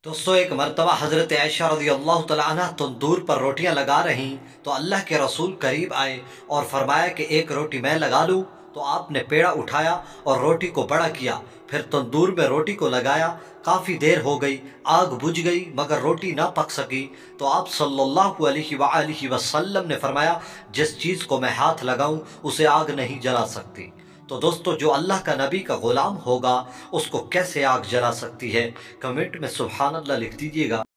दोस्तों, एक मरतबा हज़रत आयशा रज़ियल्लाहु तआला अन्हा तंदूर पर रोटियां लगा रहीं तो अल्लाह के रसूल करीब आए और फरमाया कि एक रोटी मैं लगा लूँ। तो आपने पेड़ा उठाया और रोटी को बड़ा किया, फिर तंदूर में रोटी को लगाया। काफ़ी देर हो गई, आग बुझ गई मगर रोटी ना पक सकी। तो आप सल्लल्लाहु अलैहि वसल्लम ने फरमाया, जिस चीज़ को मैं हाथ लगाऊं उसे आग नहीं जला सकती। तो दोस्तों, जो अल्लाह का नबी का ग़ुलाम होगा उसको कैसे आग जला सकती है? कमेंट में सुभान अल्लाह लिख दीजिएगा।